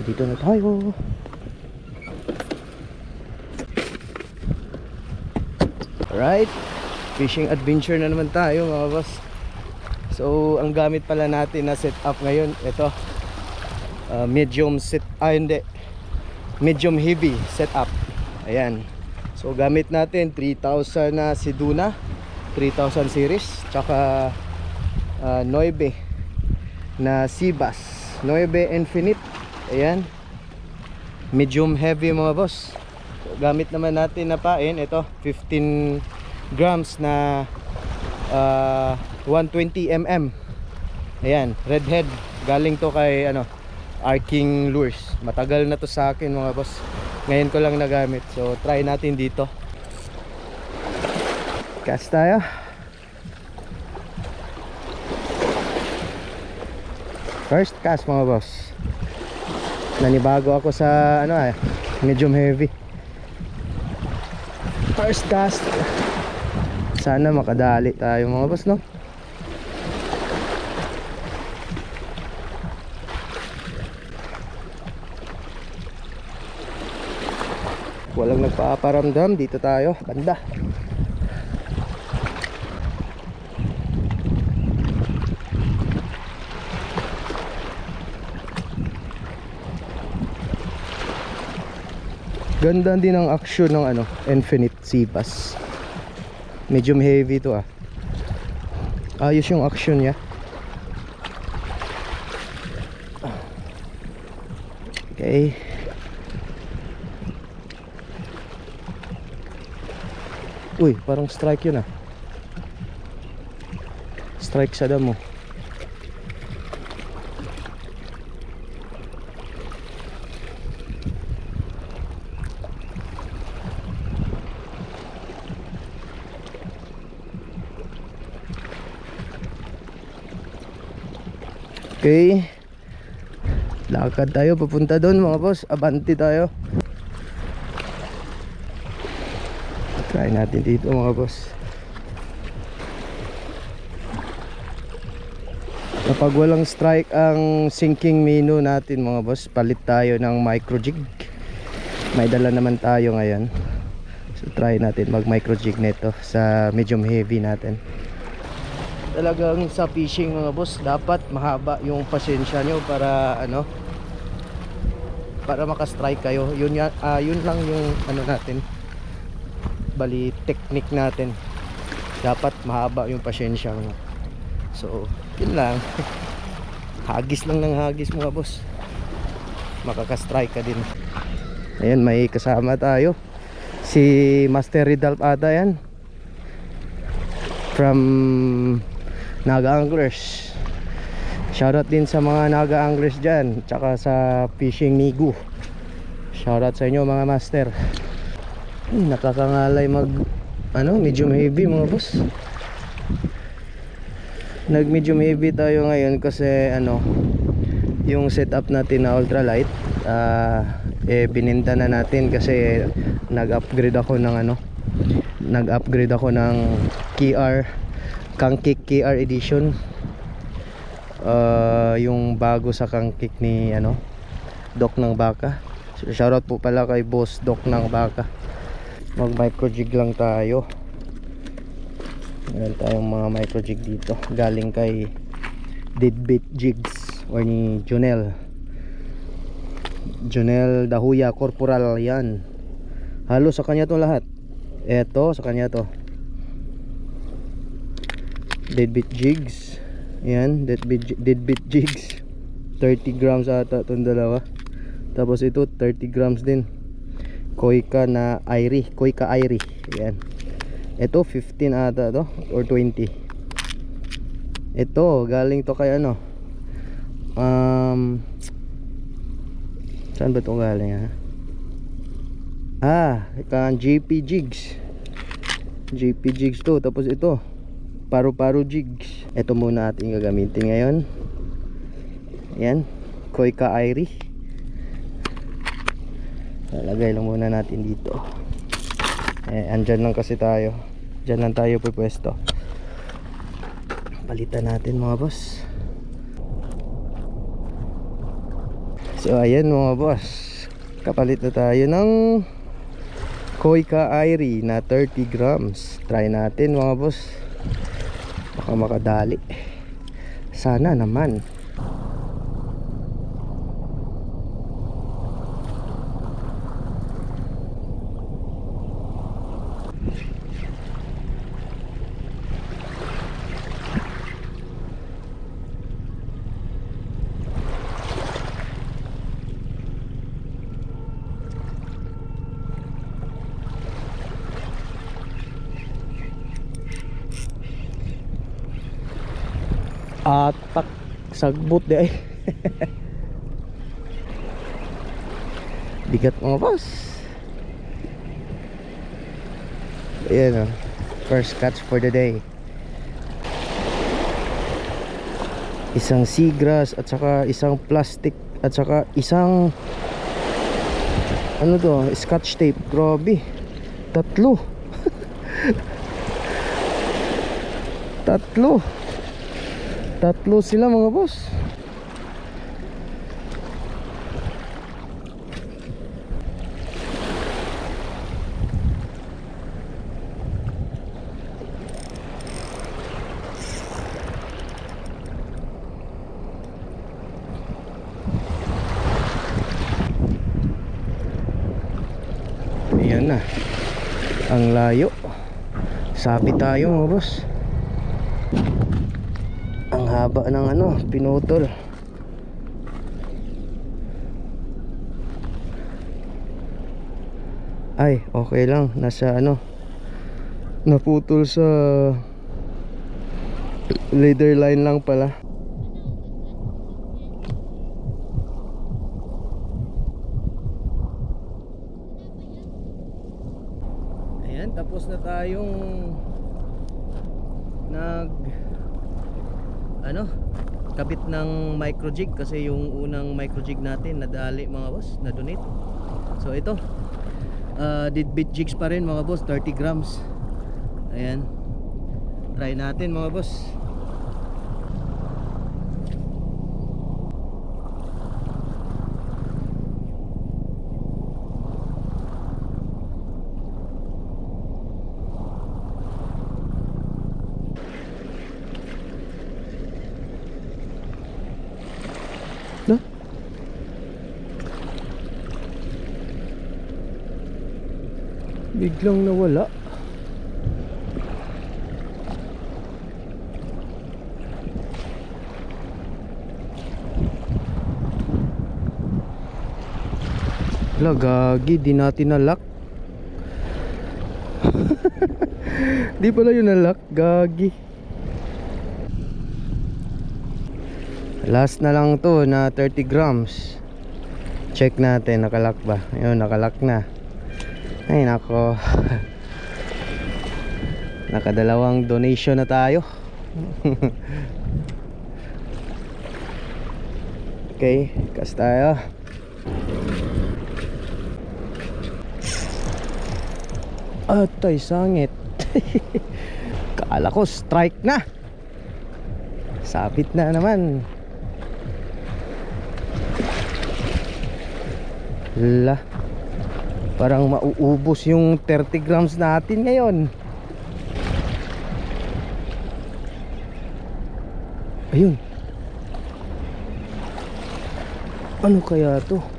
Dito na tayo. Alright, fishing adventure na naman tayo mga boss. So ang gamit pala natin na setup ngayon, ito medium medium heavy setup. Ayan. So gamit natin 3000 na Seduna 3000 series, tsaka 9 na Seabass 9 Infinite. Ayan, medium heavy mga boss. So, gamit naman natin na pain, ito 15 grams na 120 mm. Ayan, redhead, galing to kay Arking Lures. Matagal na to sa akin mga boss, ngayon ko lang nagamit. So try natin dito. Cast tayo. First cast mga boss. Nanibago ako sa medium heavy. First cast. Sana makadali tayo mga boss, no? Walang nagpaparamdam, dito tayo, banda. Ganda din ang action ng Infinite Seabass. Medium heavy to ayos yung action niya. Okay. Uy, parang strike yun strike sa damo. Okay, lakad tayo papunta doon mga boss. Abante tayo. Try natin dito mga boss. Kapag walang strike ang sinking mino natin mga boss, palit tayo ng micro jig. May dala naman tayo ngayon, so try natin mag micro jig nito sa medium heavy natin. Talagang sa fishing mga boss, dapat mahaba yung pasensya nyo para para maka-strike kayo. Yun lang yung natin, bali technique natin. Dapat mahaba yung pasensya mo. So yun lang. Hagis lang ng hagis mga boss, makaka-strike ka din. Ayan, may kasama tayo, si Master Ridalp ata yan, from Naga Anglers. Shoutout din sa mga Naga Anglers dyan, tsaka sa Fishing Nigu. Shoutout sa inyo mga master. Nakakangalay mag medium heavy mga boss. Nag medium heavy tayo ngayon kasi yung setup natin na ultralight bininta na natin kasi nag-upgrade ako ng KR Kangkik KR edition. Yung bago sa Kangkik ni Doc ng Baka. So, shoutout po pala kay Boss Doc ng Baka. Mag micro jig lang tayo. Meron tayong mga micro jig dito, galing kay Deadbait Jigs or ni Jonel Dahuya Corporal. Yan, halos sa kanya to lahat. Eto sa kanya to, Deadbait Jigs. Yan, Deadbait Jigs, 30 grams ata itong dalawa. Tapos ito 30 grams din, Koika Airi. Yan, ito 15 ata to or 20. Ito galing to kay saan ba itong galing kan JP Jigs to. Tapos ito Paru Jigs. Ito muna ating gagamitin ngayon. Ayan, Koika Airi. Lagay lang muna natin dito. Andyan lang kasi tayo, dyan lang tayo pupwesto. Palitan natin mga boss. So ayan mga boss, kapalit na tayo ng Koi Ka-Airi na 30 grams. Try natin mga boss, baka makadali, sana naman. Atak sagbot di ay. Bigat mga boss. Ayan o, first catch for the day. Isang seagrass at saka isang plastic at saka isang ano to, scotch tape. Grabe, tatlo. Tatlo sila mga boss. Ayan na, ang layo. Sabi tayo mga boss. Ang haba ng ano, pinutol. Ay, okay lang. Nasa ano, naputol sa leader line lang pala. Ayan, tapos na tayong kabit ng micro jig, kasi yung unang micro jig natin nadali mga boss, na donate. So ito, did bit jigs pa rin mga boss, 30 grams. Ayan, try natin mga boss. No? Biglang nawala. Wala, gagi, di natin nalock. Di pala yun nalock, gagi. Last na lang to na 30 grams. Check natin, nakalock ba? Ayun, nakalock na. Ay nako. Nakadalawang donation na tayo. Okay, cast tayo. Atay sangit. Kala ko strike na. Sabit na naman. La, parang mauubos yung 30 grams natin ngayon. Ayun, ano kaya to?